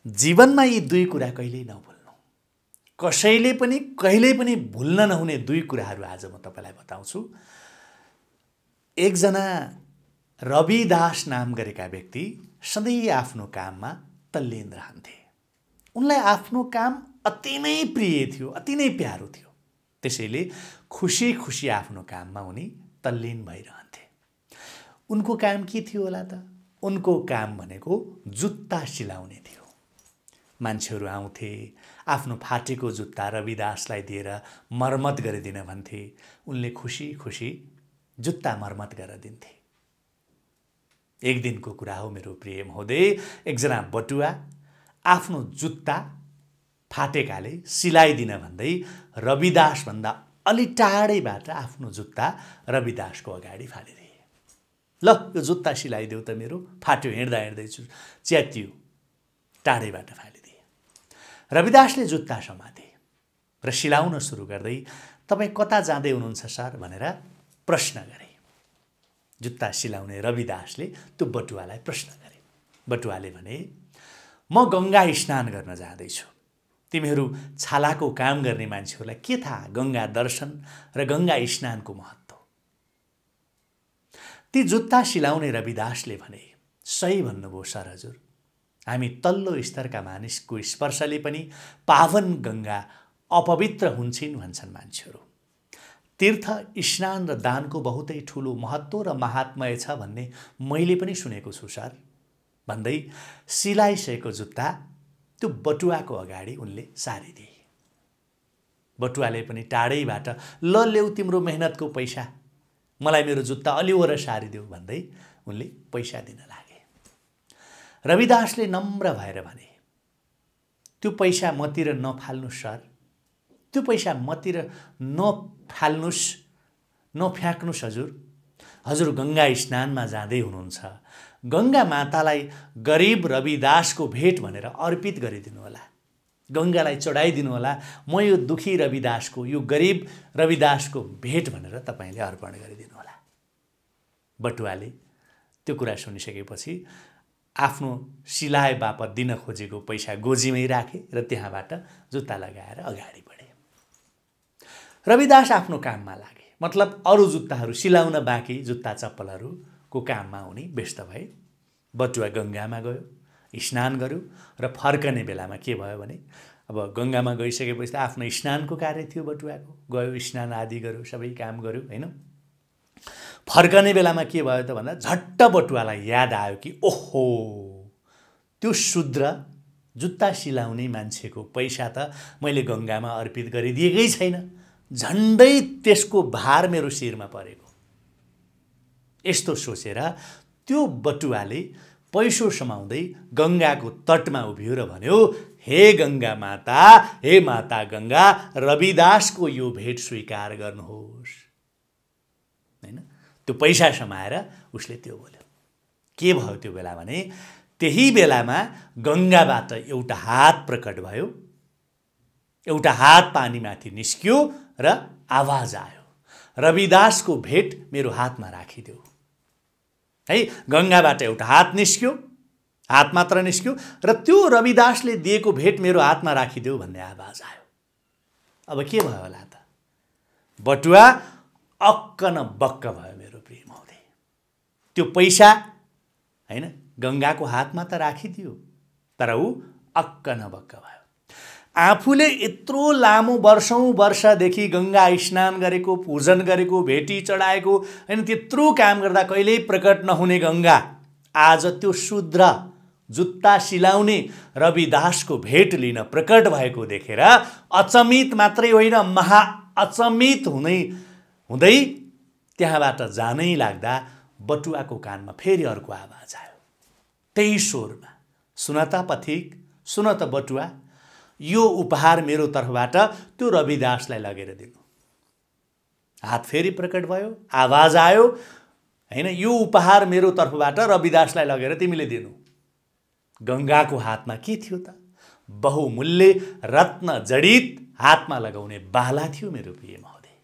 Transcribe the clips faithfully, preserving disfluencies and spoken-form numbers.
जीवनमा यी दुई कुरा कहिल्यै नभुल्नु। कसैले पनि कहिल्यै पनि भुल्न नहुने दुई कुराहरू आज म तपाईलाई बताउँछु। एकजना रविदास नाम गरेका व्यक्ति सधैँ आफ्नो काममा तल्लीन रहन्थे। उनलाई आफ्नो काम अति नै प्रिय थियो, अति नै प्यारो थियो। त्यसैले खुसी खुसी आफ्नो काममा उनी तल्लीन भइरहन्थे। उनको काम के थियो होला त? उनको काम भनेको जुत्ता सिलाउने थियो। मान्छेहरू आउँथे, आफ्नो फाटेको जुत्ता रविदासलाई दिएर मर्मत गरिदिन भन्थे। उनले खुसी खुसी जुत्ता मर्मत गरेर दिन्थे। एक दिनको कुरा हो मेरो प्रिय महोदय, एकजना बटुवा आफ्नो जुत्ता फाटेकाले सिलाइदिन भन्दै रविदास भन्दा अलि टाढैबाट आफ्नो जुत्ता रविदासको अगाडि फालिदिए। ल यो जुत्ता सिलाइदेऊ त, मेरो फाट्यो, हिँड्दा हिँड्दैछु च्यातियो। टाढैबाट फालिदिए। रविदासले जुत्ता समाते र सिलाउन सुरु गर्दै तपाईँ कता जाँदै हुनुहुन्छ सर भनेर प्रश्न गरे। जुत्ता सिलाउने रविदासले त्यो बटुवालाई प्रश्न गरे। बटुवाले भने, म गङ्गा स्नान गर्न जाँदैछु। तिमीहरू छालाको काम गर्ने मान्छेहरूलाई के थाहा गङ्गा दर्शन र गङ्गा स्नानको महत्त्व? ती जुत्ता सिलाउने रविदासले भने, सही भन्नुभयो सर हजुर। हामी तल्लो स्तरका मानिसको स्पर्शले पनि पावन गङ्गा अपवित्र हुन्छन् भन्छन् मान्छेहरू। तीर्थ स्नान र दानको बहुतै ठुलो महत्त्व र महात्म्य छ भन्ने मैले पनि सुनेको छु सर भन्दै सिलाइसकेको जुत्ता त्यो बटुवाको अगाडि उनले सारिदिए। बटुवाले पनि टाढैबाट, ल ल्याऊ तिम्रो मेहनतको पैसा, मलाई मेरो जुत्ता अलि वर सारिदेऊ भन्दै उनले पैसा दिन लागे। रविदासले नम्र भएर भने, त्यो पैसा मतिर नफाल्नुहोस् सर, त्यो पैसा मतिर नफाल्नुहोस्, नफ्याँक्नुहोस् हजुर। हजुर गङ्गा स्नानमा जाँदै हुनुहुन्छ, गङ्गा मातालाई गरिब रविदासको भेट भनेर अर्पित गरिदिनु होला, गङ्गालाई चढाइदिनु होला। म यो दुखी रविदासको, यो गरिब रविदासको भेट भनेर तपाईँले अर्पण गरिदिनु होला। बटुवाले त्यो कुरा सुनिसकेपछि आफ्नो सिलाइ बापत दिन खोजेको पैसा गोजीमै राखे र त्यहाँबाट जुत्ता लगाएर अगाडि बढे। रविदास आफ्नो काममा लागे। मतलब अरू जुत्ताहरू सिलाउन बाँकी जुत्ता चप्पलहरूको काममा उनी व्यस्त भए। बटुवा गङ्गामा गयो, स्नान गर्यो र फर्कने बेलामा के भयो भने, अब गङ्गामा गइसकेपछि त आफ्नो स्नानको कार्य थियो बटुवाको, गयो स्नान आदि गर्यो, सबै काम गर्यो होइन। फर्कने बेलामा के भयो त भन्दा झट्ट बटुवालाई याद आयो कि ओहो, त्यो शूद्र जुत्ता सिलाउने मान्छेको पैसा त मैले गङ्गामा अर्पित गरिदिएकै छैन, झन्डै त्यसको भार मेरो शिरमा परेको। यस्तो सोचेर त्यो बटुवाले पैसो समाउँदै गङ्गाको तटमा उभियो र भन्यो, हे गङ्गा माता, हे माता गङ्गा, रविदासको यो भेट स्वीकार गर्नुहोस् हैन। त्यो पैसा समाएर उसले त्यो बोल्यो। के भयो त्यो बेला भने, त्यही बेलामा गङ्गाबाट एउटा हात प्रकट भयो, एउटा हात पानीमाथि निस्कियो र आवाज आयो, रविदासको भेट मेरो हातमा राखिदेऊ। है, गङ्गाबाट एउटा हात निस्क्यो, हात मात्र निस्क्यो र त्यो रविदासले दिएको भेट मेरो हातमा राखिदेऊ भन्ने आवाज आयो। अब के भयो होला त? बटुवा अक्क न बक्क भयो मेरो प्रिय महोदय। त्यो पैसा हैन गङ्गाको हातमा त राखिदियो, तर ऊ अक्क न बक्क भयो। आफूले यत्रो लामो वर्षौं वर्षदेखि गङ्गा स्नान गरेको, पूजन गरेको, भेटी चढाएको हैन, त्यत्रो काम गर्दा कहिल्यै प्रकट नहुने गङ्गा आज त्यो शूद्र जुत्ता सिलाउने रविदासको भेट लिन प्रकट भएको देखेर अचम्मित मात्रै होइन, महा अचम्मित हुँदै हुँदै त्यहाँबाट जानै लाग्दा बटुवाको कानमा फेरि अर्को आवाज आयो, त्यही स्वरमा, सुन त पथिक, सुन त बटुवा, यो उपहार मेरो तर्फबाट त्यो रविदासलाई लगेर दिनु। हात फेरि प्रकट भयो, आवाज आयो हैन, यो उपहार मेरो तर्फबाट रविदासलाई लगेर तिमीले दिनु। गङ्गाको हातमा के थियो त? बहुमूल्य रत्न जडित हातमा लगाउने बाला थियो मेरो प्रिय महोदय।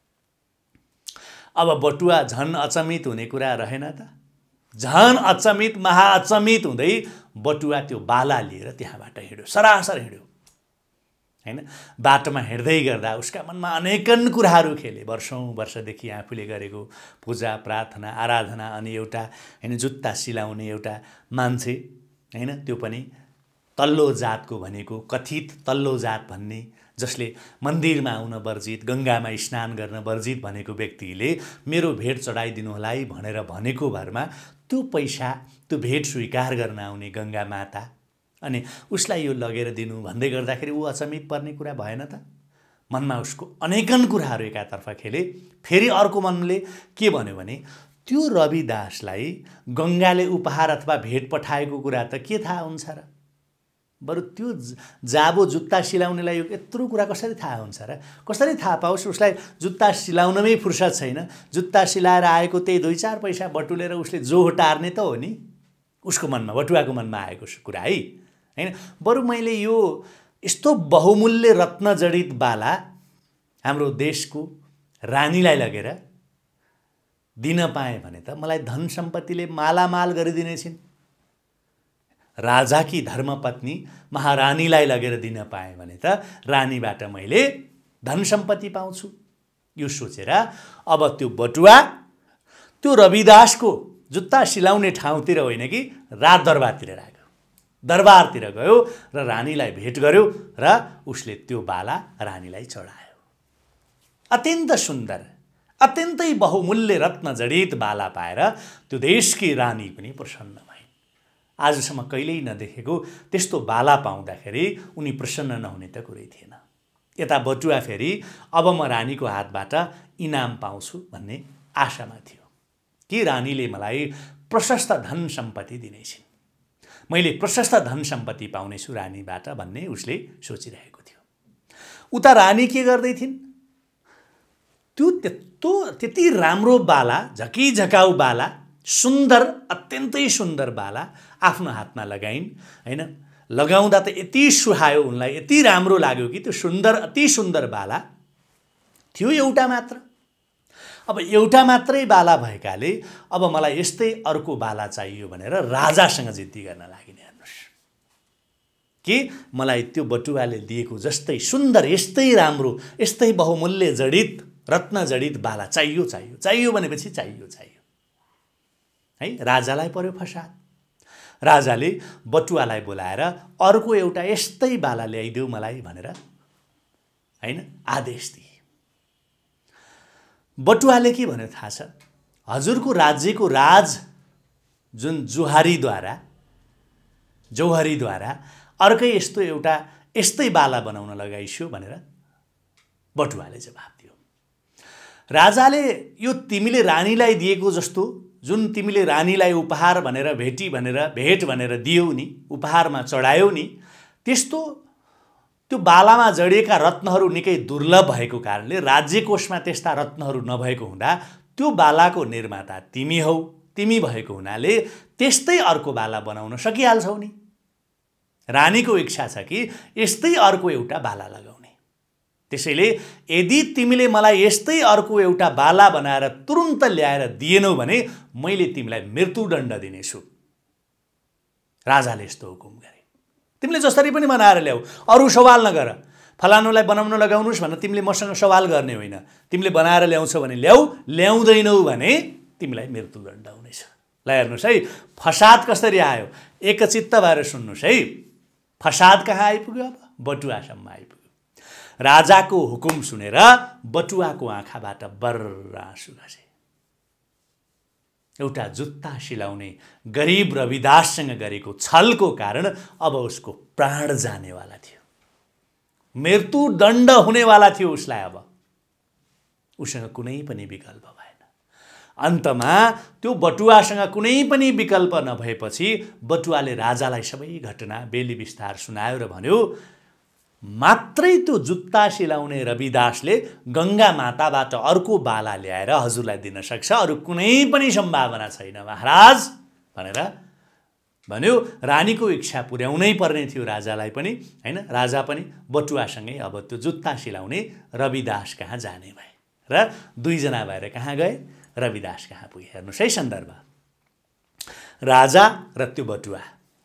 अब बटुवा झन अचम्मित हुने कुरा रहेन त? झन अचम्मित, महाअचम्मित हुँदै बटुवा त्यो बाला लिएर त्यहाँबाट हिँड्यो, सरासर हिँड्यो हैन। बाटोमा हिँड्दै गर्दा उसका मनमा अनेकन कुराहरू खेले। वर्षौँ वर्षदेखि आफूले गरेको पूजा प्रार्थना आराधना अनि एउटा हैन जुत्ता सिलाउने एउटा मान्छे हैन, त्यो पनि तल्लो जातको भनेको कथित तल्लो जात भन्ने, जसले मन्दिरमा आउन वर्जित, गङ्गामा स्नान गर्न वर्जित भनेको व्यक्तिले मेरो भेट चढाइदिनु होला है भनेर भनेको भरमा त्यो पैसा त्यो भेट स्वीकार गर्न आउने गङ्गा माता अनि उसलाई यो लगेर दिनु भन्दै गर्दाखेरि ऊ अचम्मित पर्ने कुरा भएन त। मनमा उसको अनेकन कुराहरू एकातर्फ खेले। फेरि अर्को मनले के भन्यो भने त्यो रविदासलाई गङ्गाले उपहार अथवा भेट पठाएको कुरा त के थाहा हुन्छ र, बरु त्यो जाबो जुत्ता सिलाउनेलाई यो यत्रो कुरा कसरी थाहा हुन्छ र, कसरी थाहा पाओस्? उसलाई जुत्ता सिलाउनमै फुर्सद छैन, जुत्ता सिलाएर आएको त्यही दुई चार पैसा बटुलेर उसले जोहो टार्ने त हो नि। उसको मनमा, बटुवाको मनमा आएको कुरा है हैन। बरु मैले यो यस्तो बहुमूल्य रत्न जडित बाला हाम्रो देशको रानीलाई लगेर दिन पाएँ भने त मलाई धन सम्पत्तिले मालामाल गरिदिने छिन्। राजाकी धर्मपत्नी महारानीलाई लगेर दिन पाएँ भने त रानीबाट मैले धन सम्पत्ति पाउँछु। यो सोचेर अब त्यो बटुवा त्यो रविदासको जुत्ता सिलाउने ठाउँतिर होइन कि राज दरबारतिर लाग्यो, दरबारतिर गयो र रानीलाई भेट गर्यो र उसले त्यो बाला रानीलाई चढायो। अत्यन्त सुन्दर अत्यन्तै बहुमूल्य रत्न जडित बाला पाएर त्यो देशकी रानी पनि प्रसन्न भइन्। आजसम्म कहिल्यै नदेखेको त्यस्तो बाला पाउँदाखेरि उनी प्रसन्न नहुने त कुरै थिएन। यता बटुवा फेरि अब म रानीको हातबाट इनाम पाउँछु भन्ने आशामा थियो कि रानीले मलाई प्रशस्त धन सम्पत्ति दिनेछिन्, मैले प्रशस्त धन सम्पत्ति पाउनेछु रानीबाट भन्ने उसले सोचिरहेको थियो। उता रानी के गर्दै थिइन्? त्यो त्यस्तो त्यति राम्रो बाला, झकी झकाउ बाला, सुन्दर अत्यन्तै सुन्दर बाला आफ्नो हातमा लगाइन् हैन। लगाउँदा त यति सुहायो उनलाई, यति राम्रो लाग्यो कि त्यो सुन्दर अति सुन्दर बाला थियो एउटा मात्र। अब एउटा मात्रै बाला भएकाले अब मलाई यस्तै अर्को बाला चाहियो भनेर राजासँग जिद्दी गर्न लागिन्। हेर्नुहोस् कि मलाई त्यो बटुवाले दिएको जस्तै सुन्दर, यस्तै राम्रो, यस्तै बहुमूल्य जडित रत्न जडित बाला चाहियो चाहियो चाहियो भनेपछि चाहियो चाहियो है। राजालाई पर्यो फसाद। राजाले बटुवालाई बोलाएर अर्को एउटा यस्तै बाला ल्याइदेऊ मलाई भनेर हैन आदेश दिए। बटुवाले के भन्यो थाहा छ? हजुरको राज्यको राज जुन जुहारीद्वारा जौहरीद्वारा अर्कै यस्तो एउटा यस्तै बाला बनाउन लगाइस्यो भनेर बटुवाले जवाफ दियो। राजाले यो तिमीले रानीलाई दिएको जस्तो, जुन तिमीले रानीलाई उपहार भनेर भेटी भनेर भेट भनेर दियौ नि, उपहारमा चढायौ नि, त्यस्तो त्यो बालामा जडिएका रत्नहरू निकै दुर्लभ भएको कारणले राज्यकोषमा त्यस्ता रत्नहरू नभएको हुँदा त्यो बालाको निर्माता तिमी हौ। तिमी भएको हुनाले त्यस्तै अर्को बाला बनाउन सकिहाल्छौ नि। रानीको इच्छा छ कि यस्तै अर्को एउटा बाला लगाउने। त्यसैले यदि तिमीले मलाई यस्तै अर्को एउटा बाला बनाएर तुरुन्त ल्याएर दिएनौ भने मैले तिमीलाई मृत्युदण्ड दिनेछु। राजाले यस्तो हुकुम गरे। तिमीले जसरी पनि बनाएर ल्याऊ, अरू सवाल नगर। फलानुलाई बनाउन लगाउनुस् भनेर तिमीले मसँग सवाल गर्ने होइन। तिमीले बनाएर ल्याउँछौ भने ल्याऊ, ल्याउँदैनौ भने तिमीलाई मृत्युदण्ड हुनेछ। ल हेर्नुहोस् है फसाद कसरी आयो, एकचित्त भएर सुन्नुहोस् है। फसाद कहाँ आइपुग्यो? अब बटुवासम्म आइपुग्यो। राजाको हुकुम सुनेर बटुवाको आँखाबाट बर्र आँसु खसे। एउटा जुत्ता सिलाउने गरिब रविदाससँग गरेको छलको कारण अब उसको प्राण जानेवाला थियो, मृत्युदण्ड हुनेवाला थियो उसलाई। अब उसँग कुनै पनि विकल्प भएन। अन्तमा त्यो बटुवासँग कुनै पनि विकल्प नभएपछि बटुवाले राजालाई सबै घटना बेली विस्तार सुनायो र भन्यो, मात्रै त्यो जुत्ता सिलाउने रविदासले गङ्गा माताबाट अर्को बाला ल्याएर हजुरलाई दिन सक्छ, अरू कुनै पनि सम्भावना छैन महाराज भनेर भन्यो। रानीको इच्छा पुर्याउनै पर्ने थियो राजालाई पनि हैन। राजा पनि बटुवासँगै अब त्यो जुत्ता सिलाउने रविदास कहाँ जाने भए र दुईजना भएर कहाँ गए? रविदास कहाँ पुगे। हेर्नुहोस् है सन्दर्भ। राजा र त्यो बटुवा।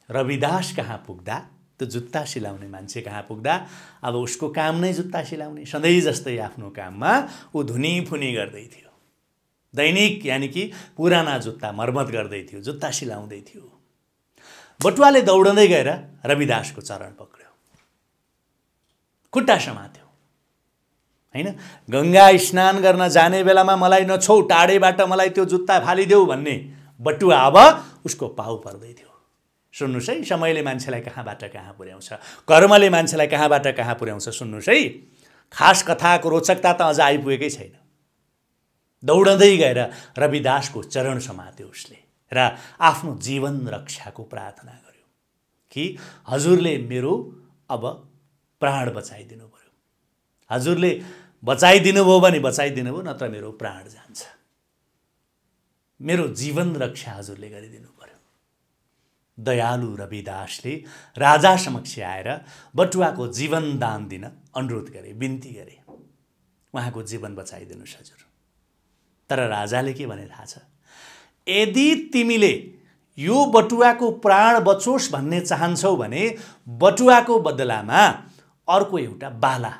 रविदास कहाँ पुग्दा, त्यो जुत्ता सिलाउने मान्छे कहाँ पुग्दा अब उसको काम नै जुत्ता सिलाउने, सधैँ जस्तै आफ्नो काममा ऊ धुनीफुनी गर्दै थियो। दैनिक यानि कि पुराना जुत्ता मर्मत गर्दै थियो, जुत्ता सिलाउँदै थियो। बटुवाले दौडँदै गएर रविदासको चरण पक्र्यो, खुट्टा समात्यो, हैन? गंगा स्नान गर्न जाने बेलामा मलाई नछौ, टाढेबाट मलाई त्यो जुत्ता फालिदेऊ भन्ने बटुवा अब उसको पाउ पर्दै थियो। सुन्नुस् है, समयले मान्छेलाई कहाँबाट कहाँ पुर्याउँछ, कर्मले मान्छेलाई कहाँबाट कहाँ पुर्याउँछ। सुन्नुस् है, खास कथाको रोचकता त अझ आइपुगेकै छैन। दौडँदै गएर रविदासको चरण समात्यो उसले र आफ्नो जीवन रक्षाको प्रार्थना गर्यो कि हजुरले मेरो अब प्राण बचाइदिनु पर्यो, हजुरले बचाइदिनु भयो भने बचाइदिनु भयो, नत्र मेरो प्राण जान्छ, मेरो जीवन रक्षा हजुरले गरिदिनु पर्यो। दयालु रविदासले राजा समक्ष आएर बटुवाको जीवन दान दिन अनुरोध गरे, बिन्ती गरे, उहाँको जीवन बचाइदिनुस् हजुर। तर राजाले के भने थाहा छ? यदि तिमीले यो बटुवाको प्राण बचोस् भन्ने चाहन्छौ भने बटुवाको बदलामा अर्को एउटा बाला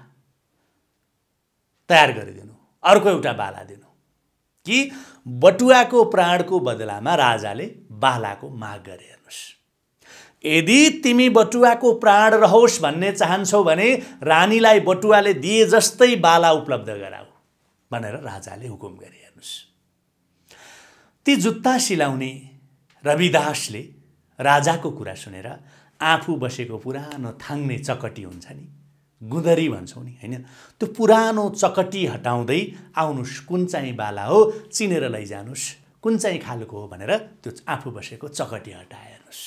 तयार गरिदिनु, अर्को एउटा बाला दिनु। कि बटुवाको प्राणको बदलामा राजाले बालाको माग गरे। हेर्नुस्, यदि तिमी बटुवाको प्राण रहोस् भन्ने चाहन्छौ भने रानीलाई बटुवाले दिए जस्तै बाला उपलब्ध गराऊ भनेर राजाले हुकुम गरे। हेर्नुस्, ती जुत्ता सिलाउने रविदासले राजाको कुरा सुनेर आफू बसेको पुरानो थाङ्ने चकटी हुन्छ नि, गुदरी भन्छौँ नि, हैन? त्यो पुरानो चकटी हटाउँदै आउनुस्, कुन चाहिँ बाला हो चिनेर लैजानुस्, कुन चाहिँ खालको हो भनेर त्यो आफू बसेको चकटी हटाए। हेर्नुस्,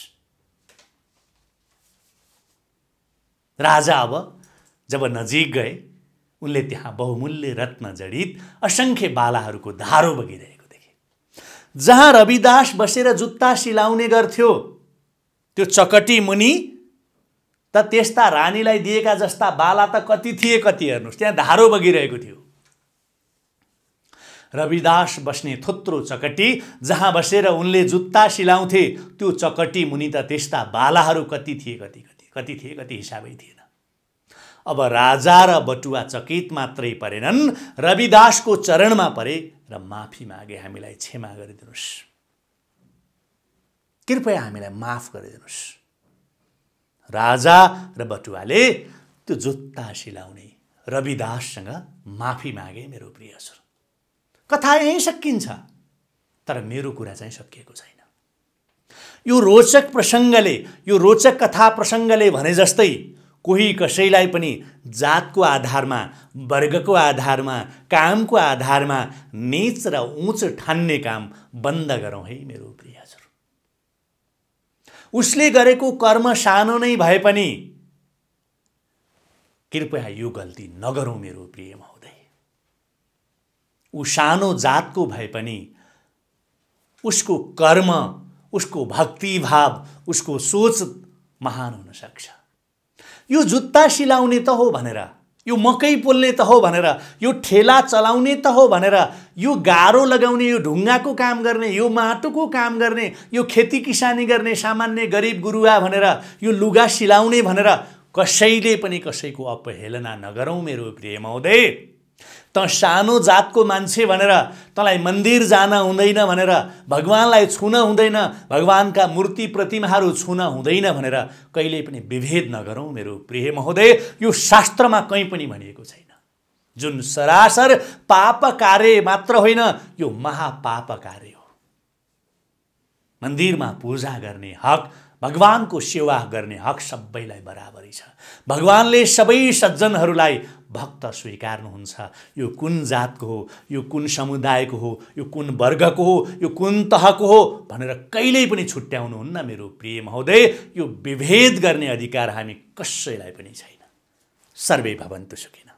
राजा अब जब नजिक गए उनले त्यहाँ बहुमूल्य रत्न जडित असंख्य बालाहरूको धारो बगिरहेको देखे। जहाँ रविदास बसेर जुत्ता सिलाउने गर्थ्यो त्यो चकटी मुनि त त्यस्ता रानीलाई दिएका जस्ता बाला त कति थिए कति। हेर्नुस्, त्यहाँ धारो बगिरहेको थियो। रविदास बस्ने थोत्रो चकटी जहाँ बसेर उनले जुत्ता सिलाउँथे त्यो चकटी मुनि त त्यस्ता बालाहरू कति थिए कति कति कति थिए कति हिसाबै थिएन। अब राजा र बटुवा चकित मात्रै परेनन्, रविदासको चरणमा परे र माफी मागे, हामीलाई क्षमा गरिदिनुस्, कृपया हामीलाई माफ गरिदिनुस्। राजा र बटुवाले त्यो जुत्ता सिलाउने रविदाससँग माफी मागे। मेरो प्रिय हजुर, कथा यहीँ सकिन्छ, तर मेरो कुरा चाहिँ सकिएको छैन। यो रोचक प्रसङ्गले, यो रोचक कथा प्रसङ्गले भने जस्तै कोही कसैलाई पनि जातको आधारमा, वर्गको आधारमा, कामको आधारमा नीच र उच्च ठान्ने काम बन्द गरौँ है मेरो प्रिय हजुर। उसले गरेको कर्म सानो नै भए पनि कृपया यो गल्ती नगरौँ मेरो प्रिय महोदय। ऊ सानो जातको भए पनि उसको कर्म, उसको भक्तिभाव, उसको सोच महान हुन सक्छ। यो जुत्ता सिलाउने त हो भनेर, यो मकै पोल्ने त हो भनेर, यो ठेला चलाउने त हो भनेर, यो गारो लगाउने, यो ढुङ्गाको काम गर्ने, यो माटोको काम गर्ने, यो खेती किसानी गर्ने सामान्य गरिब गुरुवा भनेर, यो लुगा सिलाउने भनेर कसैले पनि कसैको अपहेलना नगरौँ मेरो प्रिय महोदय। त सानो जातको मान्छे भनेर तँलाई मन्दिर जान हुँदैन भनेर, भगवानलाई छुन हुँदैन, भगवानका मूर्ति प्रतिमाहरू छुन हुँदैन भनेर कहिले पनि विभेद नगरौँ मेरो प्रिय महोदय। यो शास्त्रमा कहीँ पनि भनिएको छैन। जुन सरासर पाप कार्य मात्र होइन, यो महापाप कार्य हो। मन्दिरमा पूजा गर्ने हक, भगवानको सेवा गर्ने हक सबैलाई बराबरी छ। भगवानले सबै सज्जनहरूलाई भक्त स्वीकार्नुहुन्छ। यो कुन जातको हो, यो कुन समुदायको हो, यो कुन वर्गको हो, यो कुन तहको हो भनेर कहिल्यै पनि छुट्याउनुहुन्न मेरो प्रिय महोदय। यो विभेद गर्ने अधिकार हामी कसैलाई पनि छैन। सर्वे भवन्तु सुखिनः।